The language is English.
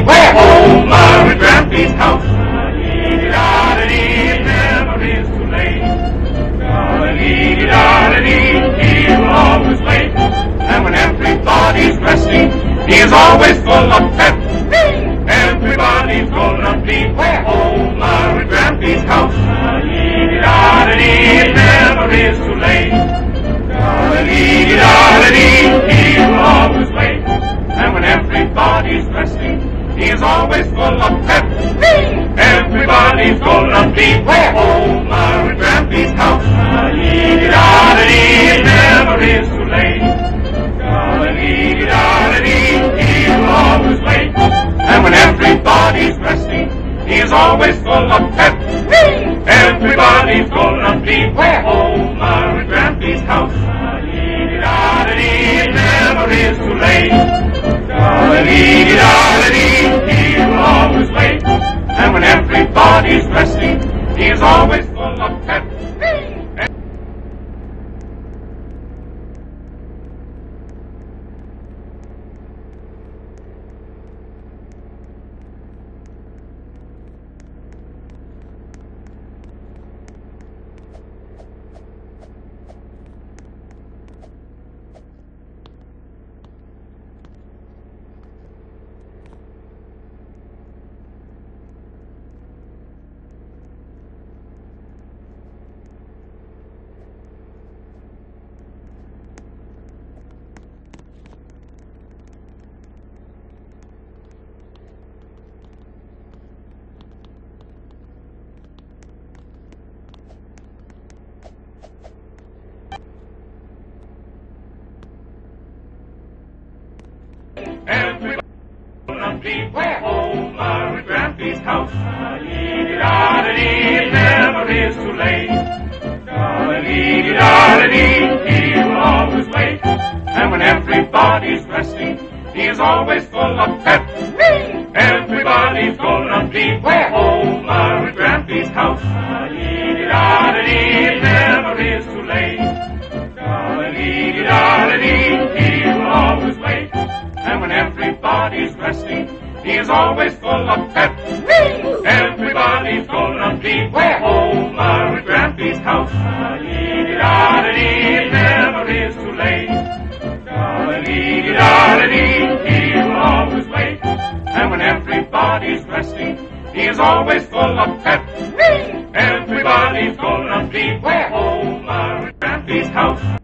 Where? Home, Mary Grampy's house. It never is too late. He will always wait. And when everybody's resting, he is always full of pep. Everybody's gonna be where? Home, Mary Grampy's house. It never is too late. He will always wait. And when everybody's resting, he is always full of pep. Everybody's gonna be where? Home, Mary Grampy's house. It never is too late. He will always wait. And when everybody's resting, he is always full of pep. Everybody's gonna be where? Home, Mary Grampy's house. It never is too late. He will always wait. And when everybody's resting, he is always full of pep. Everybody's gonna be where? Home, Mary Grampy's house. It never is too late. He will always wait. And when everybody's resting, he is always full of pep. Everybody's gonna be where? Home, Mary Grampy's house. It never is too late. He will always wait. And when everybody's resting, he is always full of pep. Everybody's gonna be where? Home, Mary Grampy's house. It never is too late. He will always wait. And when everybody's resting, he is always full of pep. Everybody's gonna be where? Home, Mary Grampy's house.